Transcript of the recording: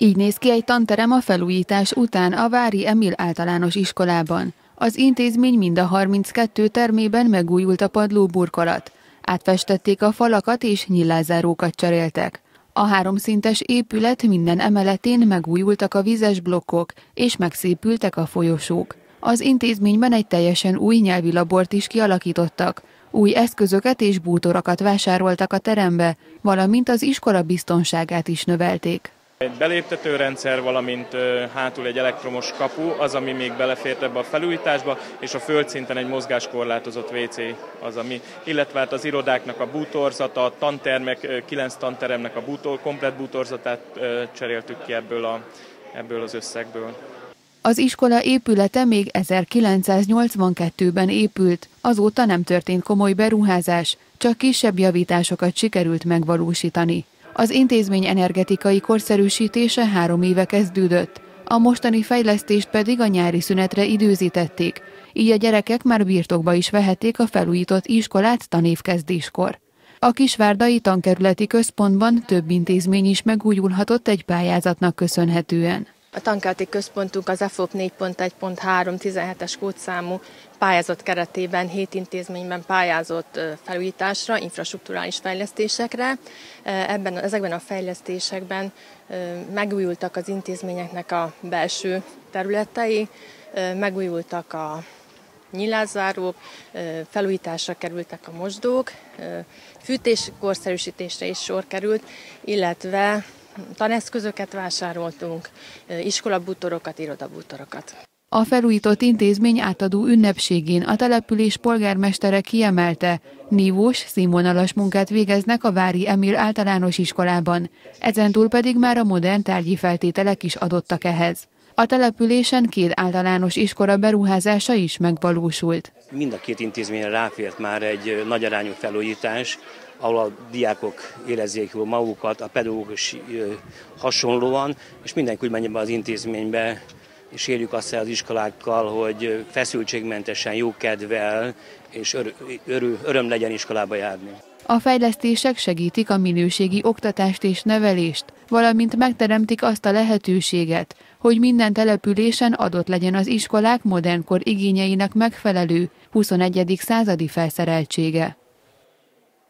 Így néz ki egy tanterem a felújítás után a Vári Emil általános iskolában. Az intézmény mind a 32 termében megújult a padlóburkolat. Átfestették a falakat és nyílászárókat cseréltek. A 3 szintes épület minden emeletén megújultak a vízes blokkok, és megszépültek a folyosók. Az intézményben egy teljesen új nyelvi labort is kialakítottak. Új eszközöket és bútorokat vásároltak a terembe, valamint az iskola biztonságát is növelték. Egy beléptetőrendszer, valamint hátul egy elektromos kapu, az, ami még belefért ebbe a felújításba, és a földszinten egy mozgáskorlátozott WC az, ami, illetve hát az irodáknak a bútorzata, a tantermek, 9 tanteremnek a komplett bútorzatát cseréltük ki ebből az összegből. Az iskola épülete még 1982-ben épült, azóta nem történt komoly beruházás, csak kisebb javításokat sikerült megvalósítani. Az intézmény energetikai korszerűsítése 3 éve kezdődött, a mostani fejlesztést pedig a nyári szünetre időzítették, így a gyerekek már birtokba is vehették a felújított iskolát tanévkezdéskor. A Kisvárdai Tankerületi Központban több intézmény is megújulhatott egy pályázatnak köszönhetően. A tankerületi központunk az EFOP 4.1.3 17-es kódszámú pályázat keretében 7 intézményben pályázott felújításra, infrastrukturális fejlesztésekre. Ezekben a fejlesztésekben megújultak az intézményeknek a belső területei, megújultak a nyílászárók, felújításra kerültek a mosdók, fűtés korszerűsítésre is sor került, illetve taneszközöket vásároltunk, iskolabútorokat, irodabútorokat. A felújított intézmény átadó ünnepségén a település polgármestere kiemelte, nívós, színvonalas munkát végeznek a Vári Emil általános iskolában, ezentúl pedig már a modern tárgyi feltételek is adottak ehhez. A településen 2 általános iskola beruházása is megvalósult. Mind a 2 intézményre ráfért már egy nagy arányú felújítás, ahol a diákok érezzék jól magukat, a pedagógus hasonlóan, és mindenki úgy menjen be az intézménybe, és érjük azt el az iskolákkal, hogy feszültségmentesen, jókedvel és öröm legyen iskolába járni. A fejlesztések segítik a minőségi oktatást és nevelést, valamint megteremtik azt a lehetőséget, hogy minden településen adott legyen az iskolák modernkor igényeinek megfelelő 21. századi felszereltsége.